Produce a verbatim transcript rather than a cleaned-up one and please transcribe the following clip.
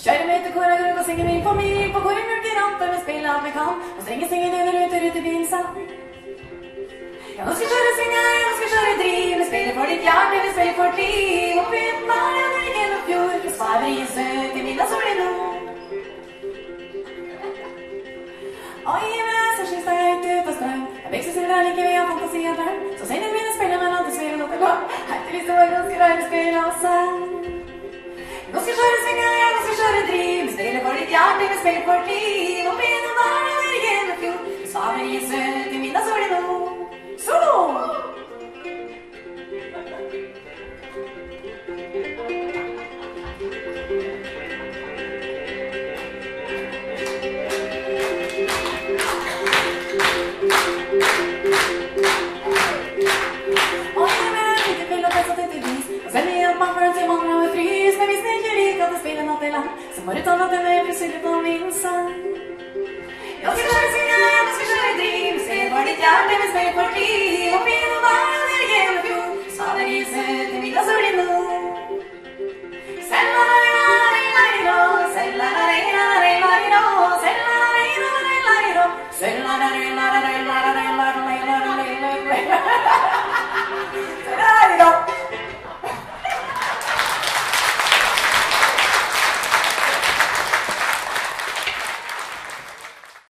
Kjære med til kåra grøg og synger min familie på kåre mjølker ramper med spil alt vi kan. Og strenger synger under ute, ute bilen sa. Ja, nå skal kjøre svinge, nå skal kjøre driv. Vi spiller for ditt hjerte, vi spiller for liv. Og pytten der, ja, det er gjennom fjord. Vi sparer i søt i middag sol i nord. Oi, men så skils deg ut ut av strøm. Jeg bygger så sur der like vi har fantasi og drøm. Så sender mine spiller, men alltid sviler noe godt. Hei til hvis det var ganske rare spill også. Nå skal kjøre svinge, nå skal kjøre driv. Vi spiller for ditt hjerte, vi spiller for liv. Og pytten der, ja, det er gjennom fjord. Vi sparer i søt i middag sol i nord. Solo! Så må du ta noe til meg, for syller på min sang. Jeg skal kjøre